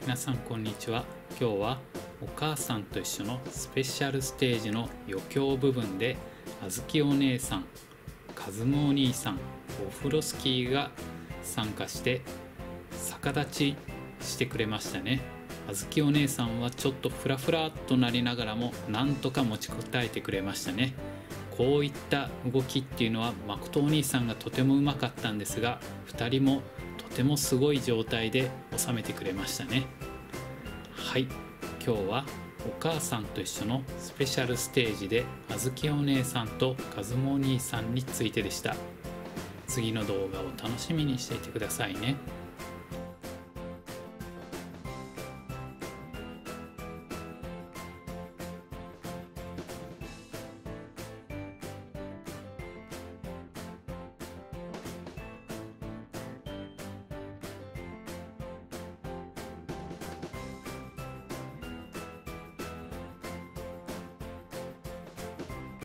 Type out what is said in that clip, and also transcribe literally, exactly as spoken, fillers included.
皆さんこんにちは。今日はお母さんと一緒のスペシャルステージの余興部分であずきお姉さん、かずむお兄さん、オフロスキーが参加して逆立ちしてくれましたね。あずきお姉さんはちょっとフラフラっとなりながらもなんとか持ちこたえてくれましたね。こういった動きっていうのは誠お兄さんがとてもうまかったんですが、ふたりもとてもすごい状態で収めてくれましたね。はい、今日はお母さんと一緒のスペシャルステージであずきお姉さんとかずむお兄さんについてでした。次の動画を楽しみにしていてくださいね。